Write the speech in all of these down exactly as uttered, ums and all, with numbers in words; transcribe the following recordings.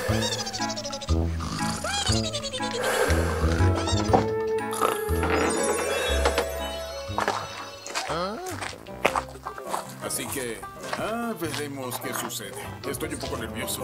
Así que, ah, veremos qué sucede. Estoy un poco nervioso.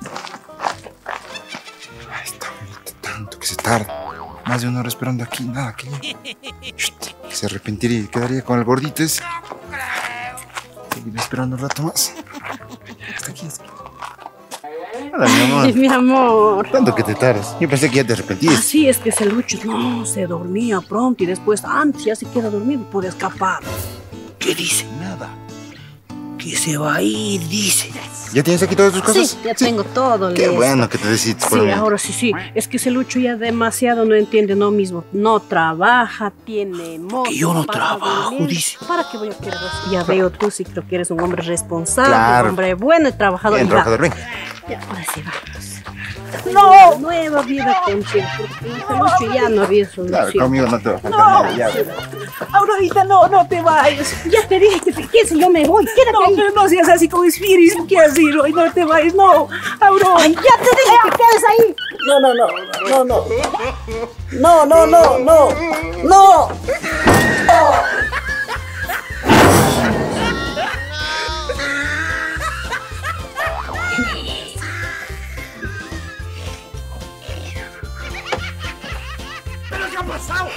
Ay, está bonito tanto que se tarda. Más de una hora esperando aquí, nada, que que se arrepentiría y quedaría con el gordito ese. Seguiré esperando un rato más. Está aquí, está aquí. Hola, mi amor. Ay, mi amor. Tanto que te tardas. Yo pensé que ya te arrepentiste. Así es que ese Lucho no se dormía pronto y después antes ya se queda dormido y puede escapar. ¿Qué dice? Nada. Que se va a ir, dice. ¿Ya tienes aquí todas tus cosas? Sí, ya tengo todo. Qué listo. bueno que te decides por Sí, mí. ahora sí, sí. Es que ese Lucho ya demasiado no entiende no mismo. No trabaja, tiene moto. Que yo no pasa trabajo, durmiendo. dice. ¿Para qué voy a querer eso? Ya veo tú sí creo que eres un hombre responsable, Claro. un hombre bueno y trabajador. Bien, Y va. trabajador, ven. Ya, ahora sí vamos. No, nueva vida contigo, porque ese Lucho ya no había solución. Claro, conmigo no te va a faltar nada. Ya, ves. Aurorita, no, no te vayas. Ya te dije que te quedes y yo me voy. Quédate No, ahí. pero no seas así con Spiris. ¿Qué has dicho? Ay, no te vayas, no. Aurora. Ay, ya te dije que quedes ahí. No, no, no, no, no. No, no, no, no. No. ¿Pero qué ha pasado?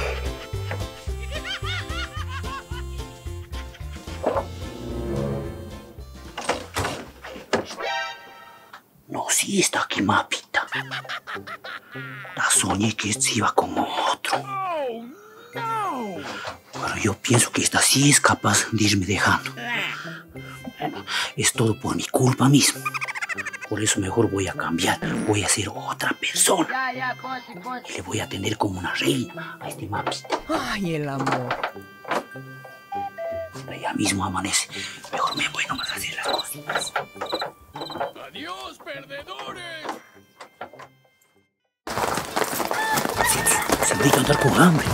No, sí está aquí, mapita. La soñé que se iba con otro. Pero yo pienso que esta sí es capaz de irme dejando. Bueno, es todo por mi culpa misma. Por eso mejor voy a cambiar. Voy a ser otra persona. Y le voy a atender como una reina a este mapita. Ay, el amor. Pero ya mismo amanece. Mejor me voy nomás a hacer las cositas. ¡Adiós, perdedores! Se voy a andar con hambre.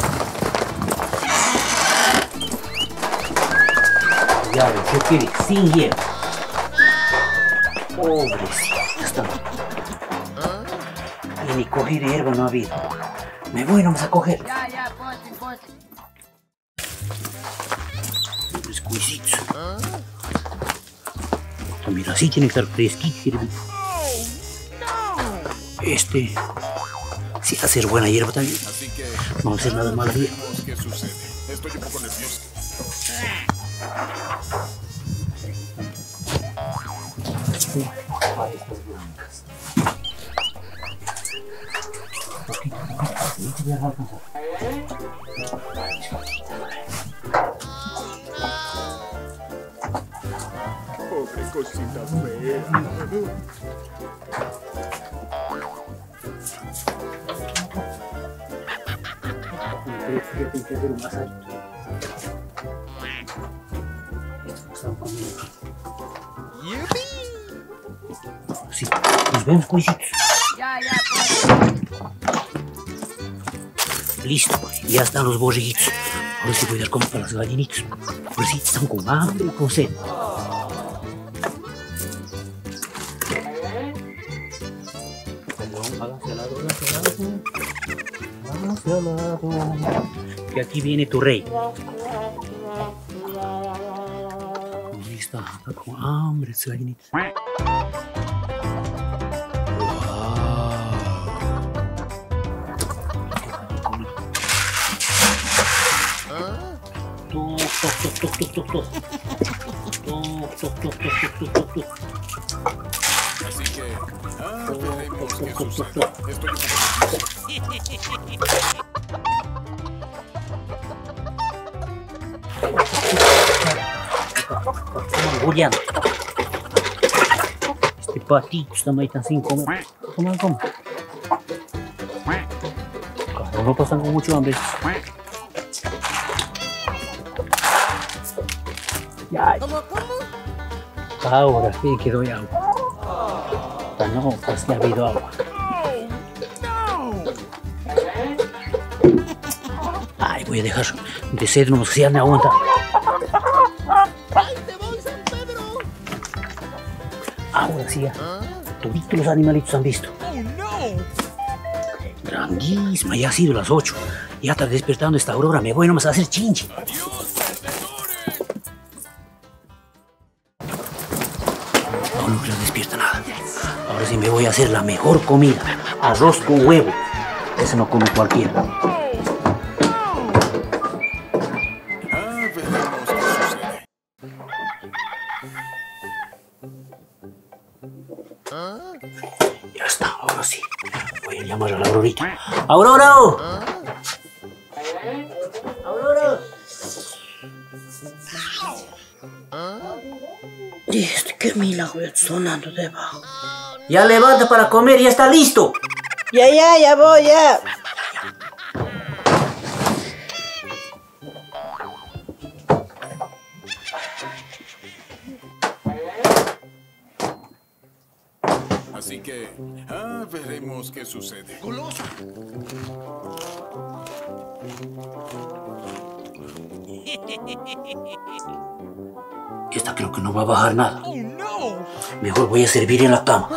Ya ves, yo quiero sin hielo. Pobrecita está. Y ni coger hierba no ha habido. Me voy nomás a coger. Los cuisitos. Esto, mira, así tiene que estar fresquito. Este... sí va a ser buena hierba también. Así que, No va a ser nada malo. veremos qué sucede. Estoy un poco nervioso. Pobre cosita fea. Sí, nos vemos, cuisitos. Listo, ya están los borreguitos. Ahora sí voy a dar como para las gallinitas. Ahora sí están con hambre y con sed. Hágase al lado, hágase al lado. Hágase al lado. Que aquí viene tu rey. Ahí está, está con hambre ese gallinito. Toc, toc, toc, toc, toc, toc. Toc, toc, toc, toc, toc, toc, toc. Así que, ah, veremos qué sucede. Estoy un poco nervioso. Julián. Este patito está ahí tan sin comer. Toma, toma. Claro, no pasan con mucho hambre. Ya. ¿Cómo, cómo? Ahora sí que doy agua. Para no, pues ya ha habido agua. Ay, voy a dejar de sed, no sé si ya me aguanta. Ahora sí ya. Toditos los animalitos han visto. Grandísima, ya ha sido las ocho. Ya está despertando esta aurora, me voy nomás a hacer chinchi. No, no creo que despierta nada. Ahora sí me voy a hacer la mejor comida. Arroz con huevo. Eso no come cualquiera. Ya está, ahora sí. Voy a llamar a la Aurorita. ¡Aurora! ¡Aurora! Y este, qué milagro sonando debajo. Ya levanta para comer, ya está listo. Ya, ya, ya voy, ya. Así que, ah, veremos qué sucede. ¡Goloso! Esta creo que no va a bajar nada. Mejor voy a servir en la cama.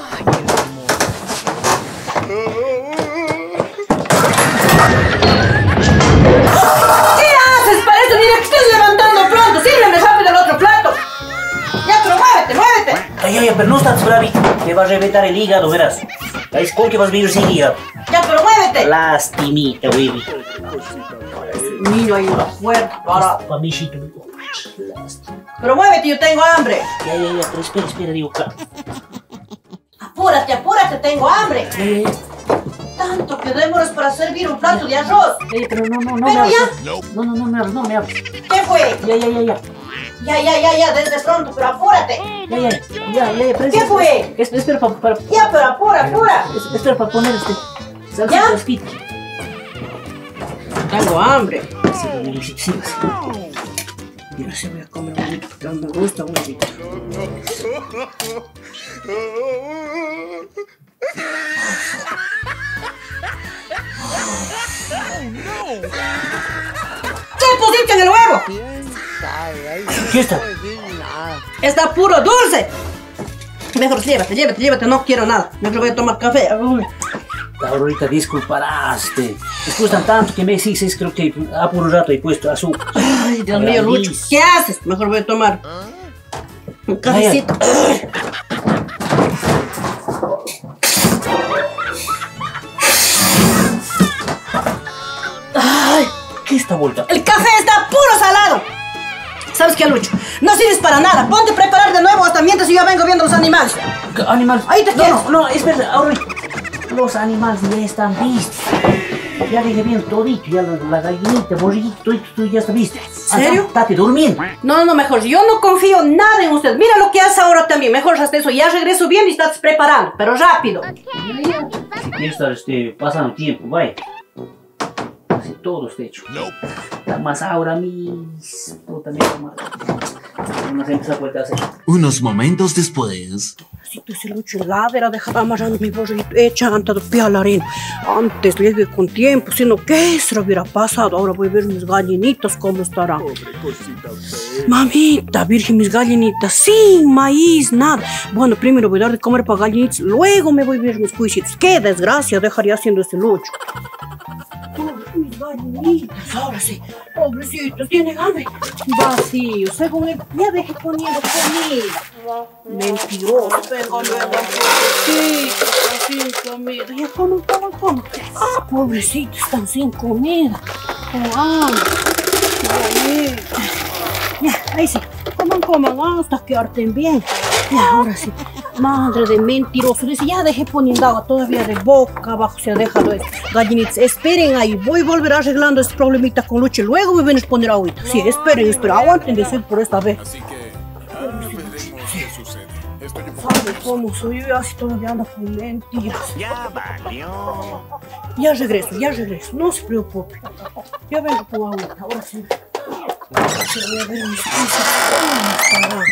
¿Qué haces para eso? Mira que estoy levantando pronto. Sírveme rápido el otro plato. Ya, pero muévete, muévete. Ay, ay, pero no estás bravito. Te va a reventar el hígado, verás. ¿Sabes con qué vas a vivir sin hígado? Ya, pero muévete. Lastimita, baby. Niño, hay una puerta para... Pamishito. Pero muévete, yo tengo hambre. Ya, ya, ya, pero espera, espera, digo acá. Apúrate, apúrate, tengo hambre. Ya, ya, ya. Tanto que demoras para servir un plato de arroz. Eh, pero no, no, no Pero me ya. hables. No, no, no me hables, no me hables. ¿Qué fue? Ya, ya, ya, ya. Ya, ya, ya, ya, desde pronto, pero apúrate. Ya, ya, ya, ya, ya. Pero ¿Qué es- fue? es- Espera para, para, Ya, pero apura, apura. es- espera para poner este. Salsa ¿Ya? fresquita. Tengo hambre. Sí, sí, sí, sí, sí. Mira, se voy a comer un poquito, porque me gusta un poquito. ¿Qué pusiste en el huevo? ¿Qué está? Está puro dulce. Mejor llévate, llévate, llévate, no quiero nada. Mejor voy a tomar café. Uy. Ahorita disculparás, te te gustan tanto que me dices, creo que a por un rato he puesto azúcar. Ay, Dios mío, Lucho, ¿qué haces? Mejor voy a tomar un cafecito. Ay, ¿Qué está vuelta? el café está puro salado. ¿Sabes qué, Lucho? No sirves para nada. Ponte a preparar de nuevo hasta mientras yo ya vengo viendo los animales. ¿Qué animal? Ahí te no, quedas. no, no, espera, ahorita. Los animales ya están vistos. Ya dejé bien todito, ya la, la gallinita, borriguito, todo esto ya está visto. ¿Serio? Estate durmiendo. No, no, mejor. Yo no confío nada en usted. Mira lo que hace ahora también. Mejor hasta eso. Ya regreso bien y estás preparando. Pero rápido. Si quieres estar este, pasando tiempo, vaya. Así todo está hecho. Está más ahora mismo. También más. Vamos a empezar a hacer. Unos momentos después. Si tú se Lucho ladera, deja amarrando mi borriguito. Echa anta de pie a la arena. Antes llegué con tiempo. Si no, ¿qué se lo hubiera pasado? Ahora voy a ver mis gallinitas cómo estarán. Mamita, virgen, mis gallinitas, sin maíz, nada. Bueno, primero voy a dar de comer para gallinitas, luego me voy a ver mis cuisitos. Qué desgracia dejaría haciendo este Lucho. Pobres mis gallinitas, ahora sí. Pobrecitos, tienen hambre. Vacío, según él, ya dejé poniendo comida. Mentiroso, vengo luego. Pobrecitos, están sin comida. Ya comen, comen, comen. Ah, pobrecitos, están sin comida. Con hambre. Bonito. Ya, ahí sí. Coman, coman hasta que harten bien. Ya, ahora sí. Madre de mentiroso. Dice, ya dejé poniendo agua todavía de boca abajo. Se ha dejado esto. Gallinitas, esperen ahí. Voy a volver arreglando este problemita con Lucho. Luego me vienes a poner agüita. Sí, esperen, esperen. Aguanten de ser por esta vez. Así que, ah, veremos qué sucede. Estoy un poco ¿Sabe cómo soy? Yo así todavía ando con mentiras. Ya valió. Ya regreso, ya regreso. No se preocupe. Ya vengo con agüita. Ahora sí. Voy a ver mis cosas. ¿Cómo estarán?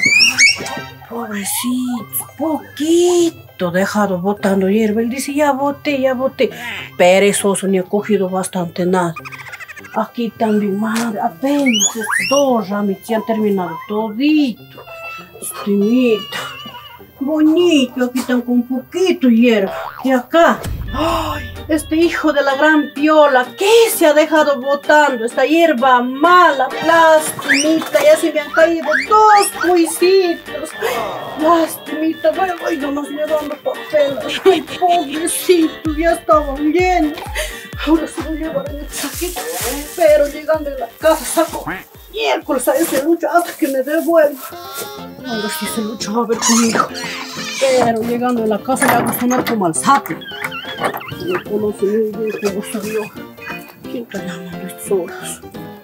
Pobrecitos, poquito dejado botando hierba. Él dice, ya boté, ya boté. Perezoso, ni ha cogido bastante nada. Aquí también, madre, apenas estos dos ramitos ya han terminado todito. Estimita. Bonito, aquí tengo un poquito hierba. Y acá. ¡Ay! Este hijo de la gran piola, ¿qué se ha dejado botando? Esta hierba mala, lastimita, ya se me han caído dos cuisitos. Lastimita, voy, voy nomás llevando papeles. Ay, pobrecito, ya estaban llenos. Ahora se lo llevo en el saquito, pero llegando a la casa saco miércoles a ese Lucho hasta que me devuelva. Ahora sí ese Lucho va a ver conmigo. Pero llegando a la casa le hago sonar como al sapo. Me conoce muy bien cómo soy yo. ¿Quién está llamando a estas horas?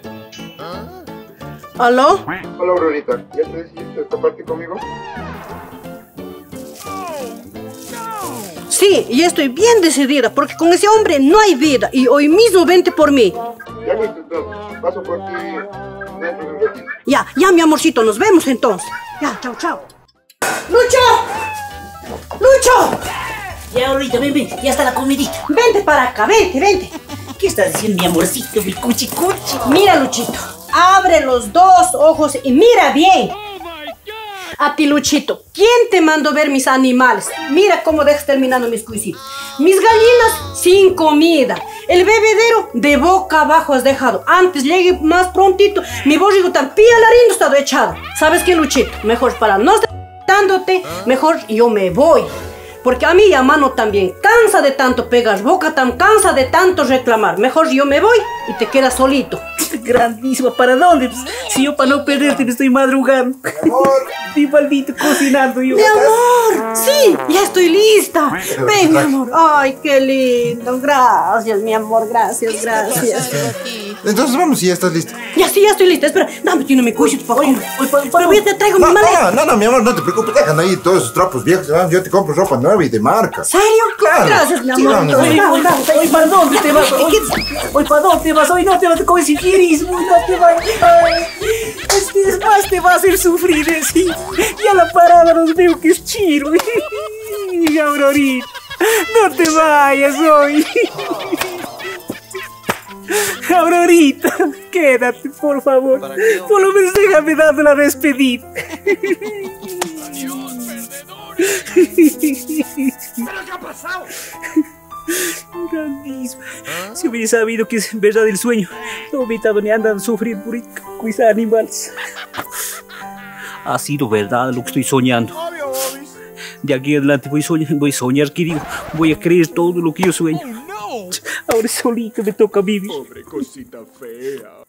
¿Aló? Hola, Aurorita. ¿Ya te decidiste escaparte conmigo? Sí, y estoy bien decidida porque con ese hombre no hay vida y hoy mismo vente por mí. Ya listo, entonces. Paso por ti dentro de un ratito. Ya, ya mi amorcito, nos vemos entonces. Ya, chao, chao. ¡Lucho! ¡Lucho! Ya, ahorita, ven, ven, ya está la comidita. Vente para acá, vente, vente. ¿Qué estás diciendo, mi amorcito, mi cuchi cuchi? Mira, Luchito, abre los dos ojos y mira bien. A ti, Luchito, ¿quién te mandó ver mis animales? Mira cómo dejas terminando mis cuisitos. Mis gallinas sin comida. El bebedero de boca abajo has dejado. Antes llegue más prontito. Mi borrigo tan pialarindo estado echado. ¿Sabes qué, Luchito? Mejor para no estar dándote, mejor yo me voy. Porque a mí ya mano también cansa de tanto pegar boca, tan cansa de tanto reclamar. Mejor yo me voy y te quedas solito. Grandísima, ¿para dónde? Si yo para no perderte me estoy madrugando. Mi amor. Mi maldito cocinando yo. ¡Mi amor! ¡Sí! ¡Ya estoy lista! ¡Ven, mi amor! ¡Ay, qué lindo! Gracias, mi amor. Gracias, gracias. Entonces vamos si ya estás lista. Ya sí, ya estoy lista. Espera, dame, tiene mi cuchillo para comer. Pero voy a te traigo No, mi maleta. no, no, no, mi amor, no te preocupes. Dejan ahí todos esos trapos viejos. Yo te compro ropa nueva y de marca. ¿Serio? Claro. Gracias, mi Sí, amor. vamos, Entonces, vamos. vamos, vamos. Hoy, ¿para dónde te vas? Hoy, hoy, ¿para dónde te vas? Hoy no te vas a comer si quieres. Hoy no te vas. Ay, es que es más te va a hacer sufrir, ¿eh? Sí. Ya la parada nos veo que es chiro. Aurorita, no te vayas hoy. Aurorita, quédate, por favor. Por lo menos déjame dar la despedida. ¿Pero qué ha pasado? Grandísimo. Si hubiera sabido que es verdad el sueño, no hubiera estado ni andando sufriendo por esos animales. Ha sido verdad lo que estoy soñando. De aquí adelante voy a soñar, voy a soñar que digo, voy a creer todo lo que yo sueño. Ahora solito me toca vivir. Pobre cosita fea.